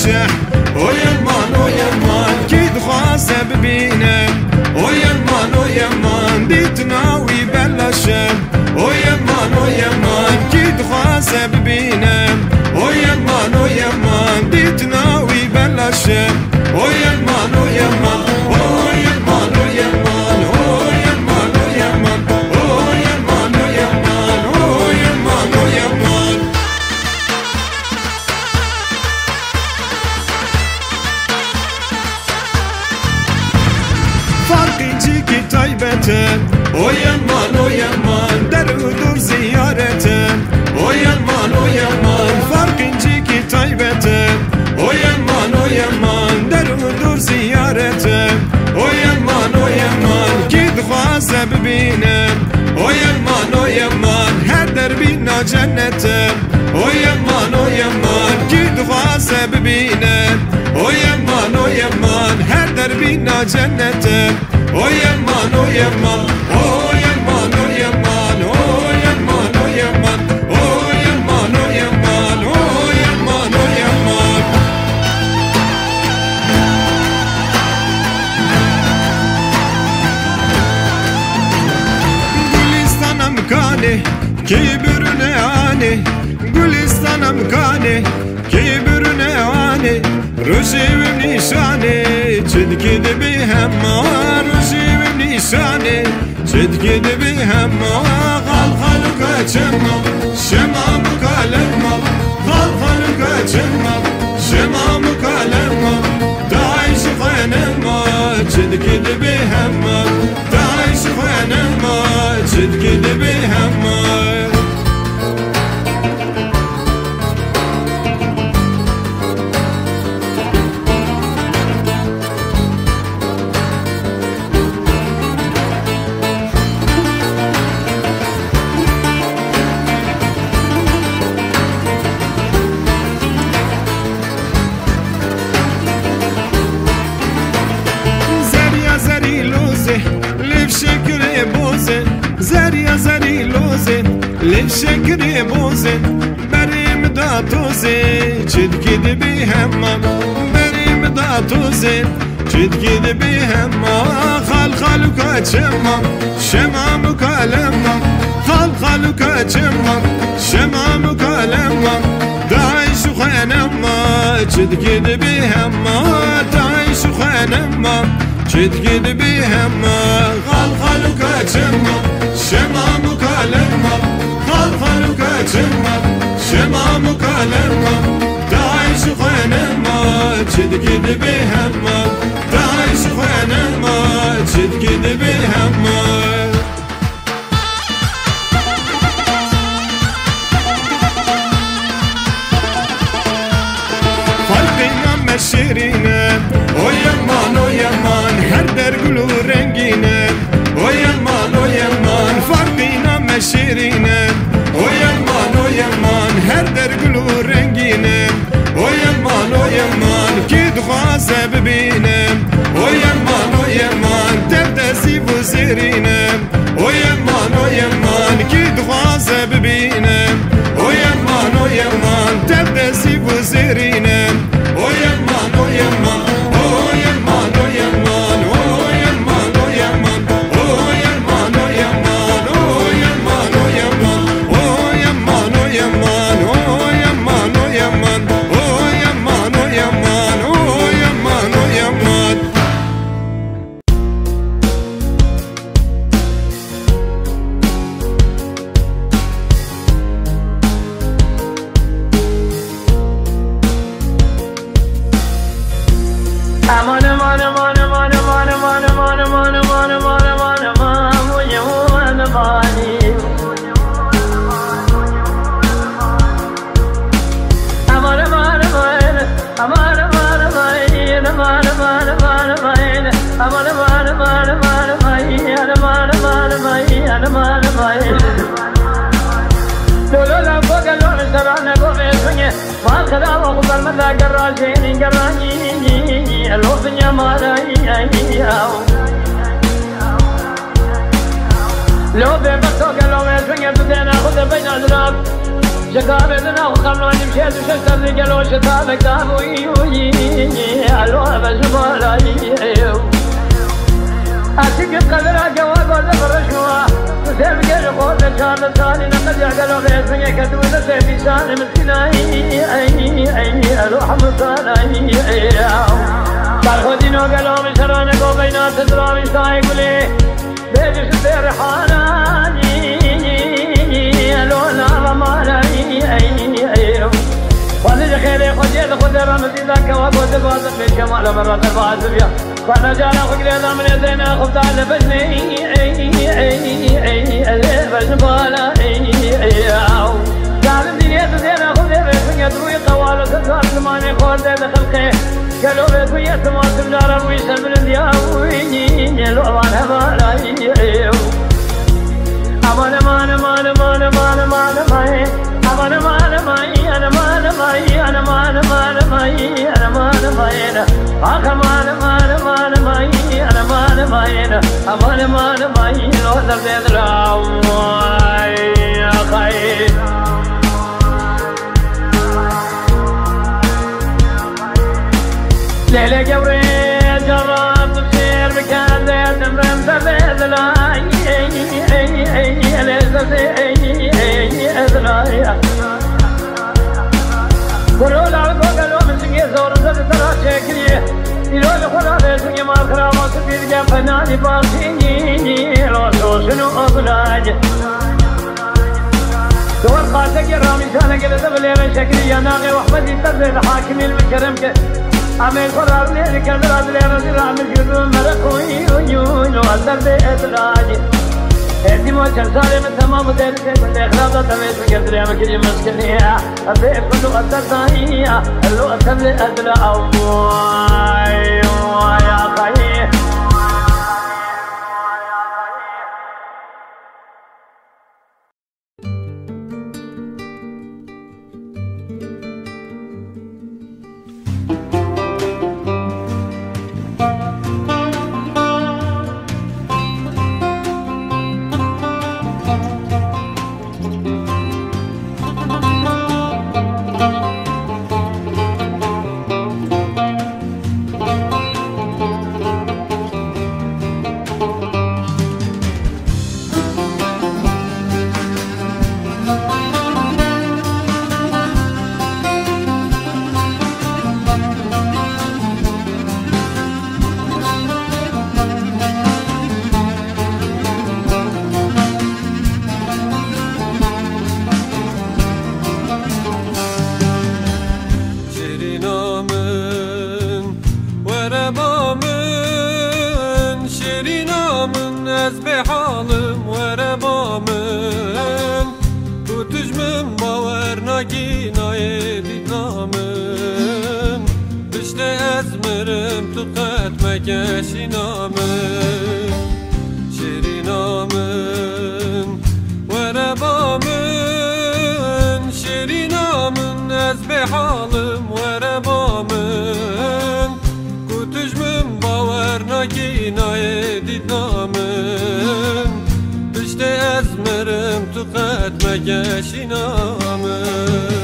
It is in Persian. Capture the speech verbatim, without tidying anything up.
بلشه ويمان ويمان كي دخواس ببينه ويمان ويمان ديتناوي بلشه ويمان ويمان كي دخواس ببينه ويمان ويمان ديتناوي بلشه ويمان ويمان ويمان ويمان ويمان ويمان ويمان ويمان ويمان ويمان فرقي جيكي طيبته ويمان ويمان در ودور زيارته ويمان ويمان فرقي جيكي طيبته ويمان ويمان در ودور زيارته ويمان ويمان كي دخواس ببينه ويمان ويمان هر دربينا جنته ويمان ويمان كي دخواس ببينه ويمان ويمان هر دربينا جنته ويمان ويمان ويمان ويمان ويمان ويمان ويمان ويمان ويمان ويمان Gülistan'a mkane kibirine ane Gülistan'a mkane kibirine ane Rujivim nişane çedkide bir hemma Rujivim nişane çedkide bir hemma Gal haluka çemma şema mukalemma Gal haluka çemma şema mukalemma Daiş khanemma çedkide bir hemma Daiş khanemma çedkide bir hemma زريا زري لوزي للشكر بوزي بريم دا توزي جد كد بيهما بريم دا توزي جد كد بيهما خال خالك جمع شمع مكالمة خال خالك جمع شمع مكالمة دايش خانما جد كد بيهما دايش خانما جد كد بيهما خال خالك جمع شمع مكالمة خال خالك جمع شمع مكالمة دايش خانما جد كد بيهما دايش خانما جد كد بيهما شیرینه ویمان ویمان هر در گلو رنگینه ویمان ویمان فرقینا مشیرینه ویمان ویمان هر در گلو رنگینه ویمان ویمان کی دخواسه ببینه ویمان ویمان در زیب و زیرینه ویمان ویمان کی دخواسه ببینه ویمان ویمان در زیب و زیرینه ويمان ويمان ويمان ويمان ويمان ويمان ويمان ويمان ويمان ويمان ويمان ويمان ويمان ويمان ويمان ويمان ويمان ويمان aman aman aman aman aman aman aman aman aman aman aman aman ويمان باني aman aman aman aman aman aman aman aman aman aman aman aman aman aman aman aman aman aman aman لولا لا فوق اللون سبعنا قومي سنية ما خدا وقبل مدى قراشين قراني الوطن يا مالاي لو بيبقى فوق اللون سنية تدينا خذ بين أزراب شكابتنا وخمنا نمشي وشتر قالوا شتابك دابوي الوها بزبالاي أشكت قدرها جواب ولا برشوها وسيب قيل قول شان الثاني نقد يعقلوا غيث من يكتب ونسي في شان مسكناي الوها مصالاي قال خدينو قالوا من شرانك وبينات تدرى مشتاي قولي بيجي شتير حالاني الوها رمالاي فاضي خيري خجيل خدر مزيدك وابود بازق من كمال مرات البازق يا فانا جانا خقري ذا من يدينا خبط على بجني بجن بالا قال دنيا تدينا خذي بيت يدروي قوال وتدوار زماني خور دي خلقي قالوا بيت ويسمع تبجار ويسل من الدياوي الوضان هبالا أمان أمان أمان أمان أمان أمان أمان أمان أمان أمان أمان أمان أمان أمان أمان أمان أمان آخر أمان أمان أمان أمان أمان أمان أمان أمان أمان لو تبدأ الراوي يا خير ليلة جوري جرب تصير بكان ذي تمرم تبدأ الراوي قولوا لعبوا قالوا من سنجي زور زر ترى شكري يلو لخلا لسنجي ما خرا ما سبيل جا فناني بارسيني لو شنو أغلاج دور قاتك يا رامي سانا قلت بليل شكري يا ناغي وحمدي تبدي الحاكمي المكرم ك عمل قرار ليلي كبرات ليلة زر عمل جدون ملكوي ويون وعذر بإدراج هدي ما كان صار من تمام ذلك من إخلاص تميز من قدر يا مكري مسكنية أبي كله أتدعية اللو أتبلي أدرى أبوي يا خير تقد مگشی نامه